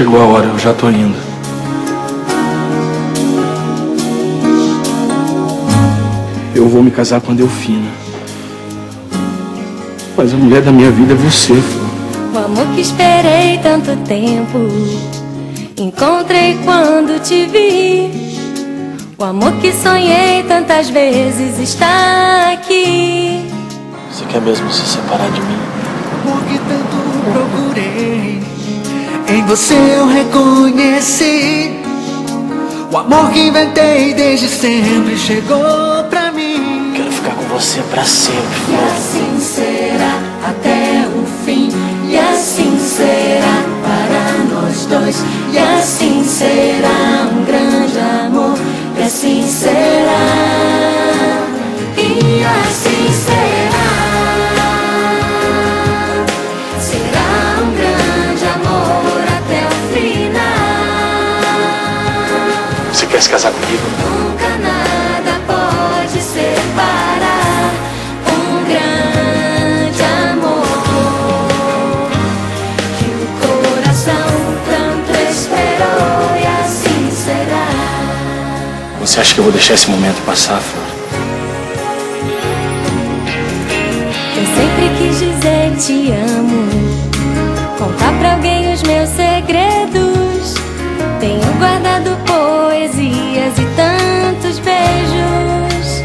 chegou a hora, eu já tô indo. Eu vou me casar com a Delfina. Mas a mulher da minha vida é você, Flor. O amor que esperei tanto tempo, encontrei quando te vi. O amor que sonhei tantas vezes está aqui. Você quer mesmo se separar de mim? O amor que tanto procurei, em você eu reconheci. O amor que inventei desde sempre chegou pra mim. Quero ficar com você pra sempre, E Flor. assim será até o fim. E assim será para nós dois. E assim será um grande amor. E assim será. E assim será. Será um grande amor até o final. Você quer se casar comigo? Nunca nada pode separar um grande amor que o coração tanto esperou e assim será. Você acha que eu vou deixar esse momento passar, Flor? Eu sempre quis dizer te amo, contar pra alguém os meus segredos. Tenho guardado poesias e tantos beijos.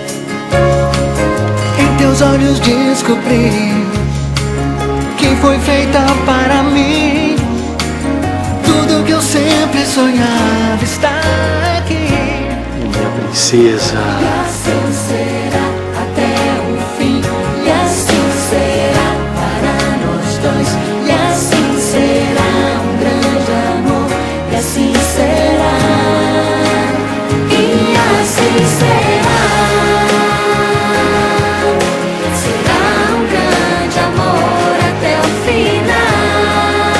Em teus olhos descobri que foi feita para mim. Tudo que eu sempre sonhava está aqui. Minha princesa. E assim será até o fim. E assim será para nós dois. E assim será um grande amor. E assim será. E assim será. Será um grande amor até o final.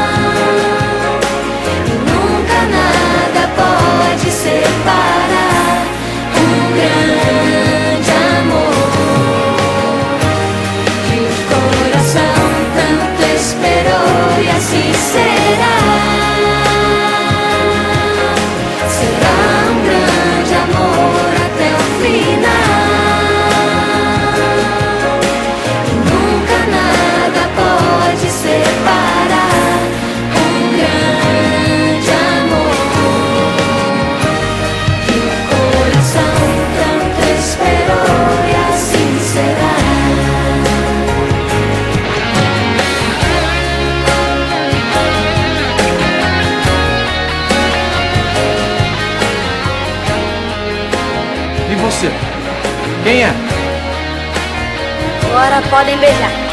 E nunca nada pode separar um grande amor que o coração tanto esperou. E assim será. Será um grande amor até o final. E nunca nada pode separar um grande amor que o coração tanto esperou. E assim será. E você? Quem é? Agora podem beijar.